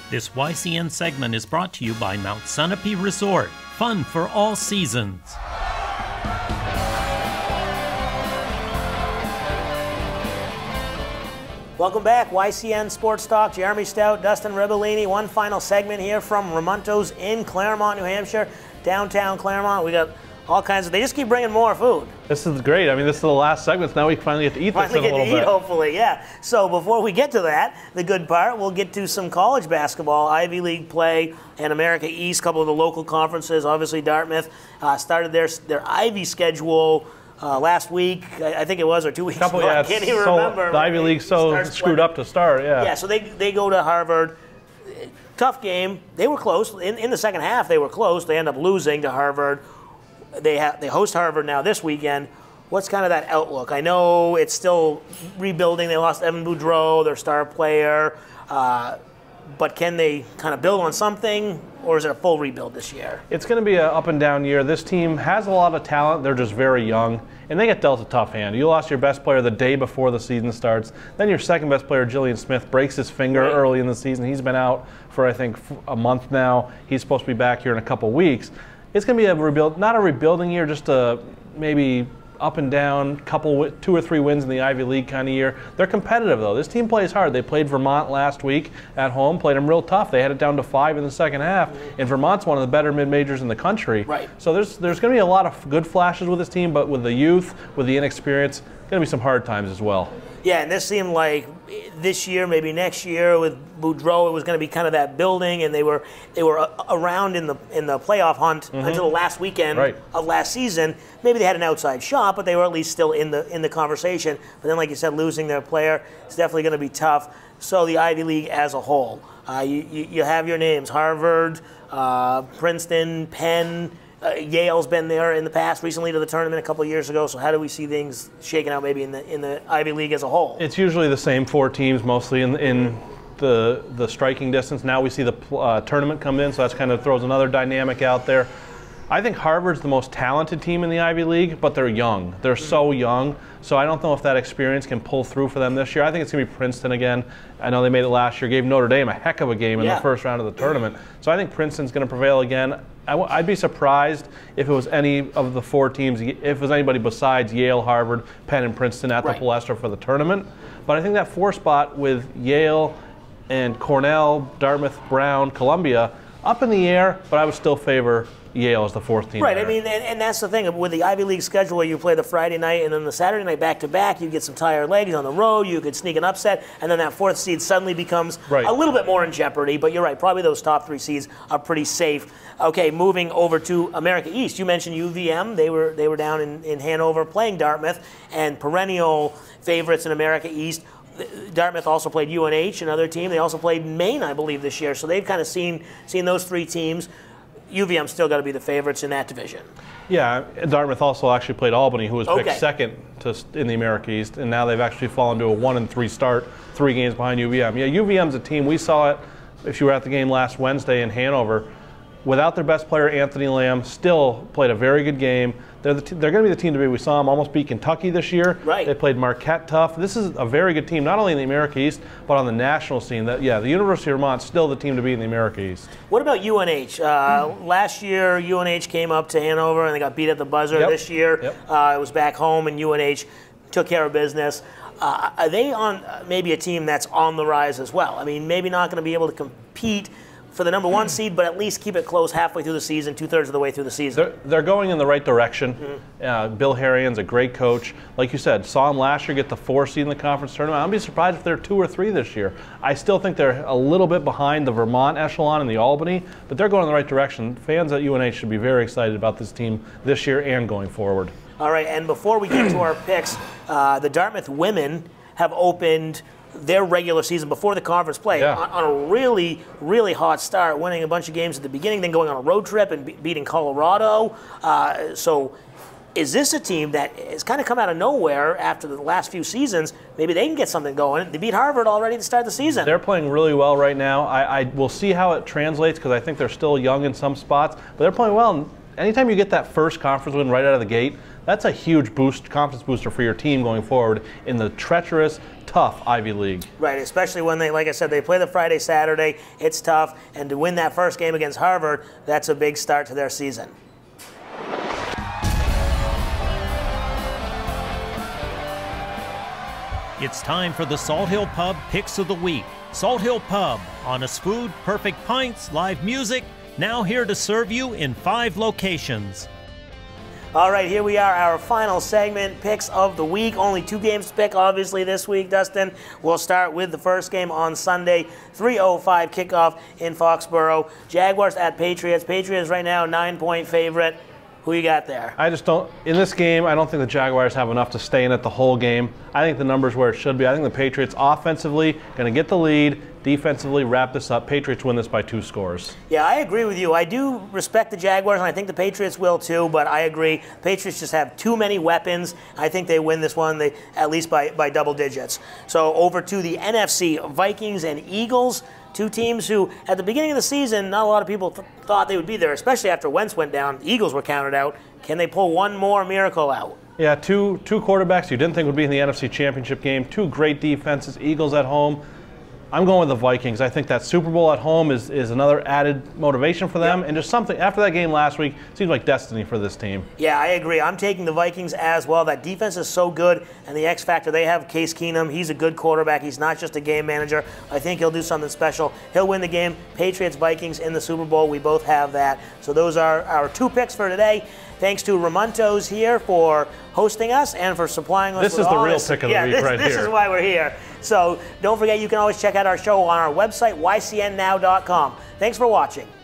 This YCN segment is brought to you by Mount Sunapee Resort. Fun for all seasons. Welcome back, YCN Sports Talk. Jeremy Stout, Dustin Ribellini. One final segment here from Ramonto's in Claremont, New Hampshire, downtown Claremont. We got all kinds of. They just keep bringing more food. This is great. I mean, this is the last segment. So now we finally get to eat this in a little bit. Hopefully, yeah. So before we get to that, the good part, we'll get to some college basketball, Ivy League play, and America East. A couple of the local conferences. Obviously, Dartmouth started their Ivy schedule. Last week, I think it was, or 2 weeks ago. I can't even remember. The Ivy League's so screwed up to start, yeah. Yeah, so they go to Harvard. Tough game. They were close. In the second half, they were close. They end up losing to Harvard. They host Harvard now this weekend. What's kind of that outlook? I know it's still rebuilding. They lost Evan Boudreau, their star player. But can they kind of build on something, or is it a full rebuild this year? It's going to be an up and down year. This team has a lot of talent. They're just very young, and they get dealt a tough hand. You lost your best player the day before the season starts. Then your second best player, Jillian Smith, breaks his finger early in the season. He's been out for, I think, a month now. He's supposed to be back here in a couple weeks. It's going to be a rebuild, not a rebuilding year, just a maybe up and down, two or three wins in the Ivy League kind of year. They're competitive, though. This team plays hard. They played Vermont last week at home, played them real tough. They had it down to 5 in the second half, and Vermont's one of the better mid-majors in the country. Right. So there's going to be a lot of good flashes with this team, but with the youth, with the inexperience, going to be some hard times as well. Yeah, and this seemed like this year, maybe next year with Boudreau, it was going to be kind of that building, and they were around in the playoff hunt until the last weekend of last season. Maybe they had an outside shot, but they were at least still in the conversation. But then, like you said, losing their player is definitely going to be tough. So the Ivy League as a whole, you have your names: Harvard, Princeton, Penn. Yale's been there in the past, recently to the tournament a couple of years ago. So how do we see things shaking out maybe in the Ivy League as a whole? It's usually the same 4 teams mostly in the striking distance. Now we see the tournament come in, so that kind of throws another dynamic out there. I think Harvard's the most talented team in the Ivy League, but they're young. They're so young, so I don't know if that experience can pull through for them this year. I think it's going to be Princeton again. I know they made it last year, gave Notre Dame a heck of a game in the first round of the tournament. So I think Princeton's going to prevail again. I'd be surprised if it was any of the 4 teams, if it was anybody besides Yale, Harvard, Penn, and Princeton at the Palestra for the tournament. But I think that 4 spot with Yale and Cornell, Dartmouth, Brown, Columbia, up in the air, but I would still favor Yale as the 4th team. Right, there. I mean, and that's the thing. With the Ivy League schedule where you play the Friday night and then the Saturday night back-to-back, you get some tired legs on the road, you could sneak an upset, and then that 4th seed suddenly becomes a little bit more in jeopardy. But you're right, probably those top 3 seeds are pretty safe. Okay, moving over to America East. You mentioned UVM. They were down in Hanover playing Dartmouth, and perennial favorites in America East. Dartmouth also played UNH, another team. They also played Maine, I believe, this year. So they've kind of seen those 3 teams. UVM still got to be the favorites in that division. Yeah, Dartmouth also actually played Albany, who was picked second in the America East, and now they've actually fallen to a 1-3 start, 3 games behind UVM. Yeah, UVM's a team. We saw it, if you were at the game last Wednesday in Hanover, without their best player, Anthony Lamb, still played a very good game. They're going to be the team to beat. We saw them almost beat Kentucky this year. Right. They played Marquette tough. This is a very good team, not only in the America East, but on the national scene. The University of Vermont's still the team to beat in the America East. What about UNH? Last year, UNH came up to Hanover and they got beat at the buzzer. This year, it was back home, and UNH took care of business. Are they on maybe a team that's on the rise as well? I mean, maybe not going to be able to compete for the number 1 seed, but at least keep it close halfway through the season, 2/3 of the way through the season. They're going in the right direction. Bill Harrian's a great coach. Like you said, saw him last year get the 4 seed in the conference tournament. I'd be surprised if they're 2 or 3 this year. I still think they're a little bit behind the Vermont echelon and the Albany, but they're going in the right direction. Fans at UNH should be very excited about this team this year and going forward. All right, and before we get to our picks, the Dartmouth women have opened their regular season before the conference play on a really, really hot start, winning a bunch of games at the beginning, then going on a road trip and beating Colorado. So is this a team that has kind of come out of nowhere after the last few seasons? Maybe they can get something going. They beat Harvard already to start the season. They're playing really well right now. I will see how it translates because I think they're still young in some spots, but they're playing well. anytime you get that first conference win right out of the gate, that's a huge confidence booster for your team going forward in the treacherous, tough Ivy League. Right, especially when they, like I said, they play the Friday, Saturday. It's tough, and to win that first game against Harvard, that's a big start to their season. It's time for the Salt Hill Pub Picks of the Week. Salt Hill Pub, honest food, perfect pints, live music, now here to serve you in 5 locations. All right, here we are, our final segment, Picks of the Week. Only 2 games to pick, obviously, this week, Dustin. We'll start with the first game on Sunday, 3:05 kickoff in Foxborough. Jaguars at Patriots. Patriots right now 9-point favorite. Who you got there? I just don't, in this game, I don't think the Jaguars have enough to stay in it the whole game. I think the number's where it should be. I think the Patriots offensively going to get the lead, defensively wrap this up. Patriots win this by 2 scores. Yeah, I agree with you. I do respect the Jaguars, and I think the Patriots will too, but I agree. Patriots just have too many weapons. I think they win this one at least by double digits. So over to the NFC, Vikings and Eagles. 2 teams who, at the beginning of the season, not a lot of people thought they would be there, especially after Wentz went down. The Eagles were counted out. Can they pull one more miracle out? Yeah, two quarterbacks you didn't think would be in the NFC Championship game. 2 great defenses, Eagles at home. I'm going with the Vikings. I think that Super Bowl at home is another added motivation for them. Yep. And just something, after that game last week, seems like destiny for this team. Yeah, I agree. I'm taking the Vikings as well. That defense is so good, and the X factor, they have Case Keenum. He's a good quarterback. He's not just a game manager. I think he'll do something special. He'll win the game. Patriots, Vikings in the Super Bowl. We both have that. So those are our 2 picks for today. Thanks to Ramontos here for hosting us and for supplying us with all this. This is the real pick of the week right here. This is why we're here. So don't forget, you can always check out our show on our website, YCNnow.com. Thanks for watching.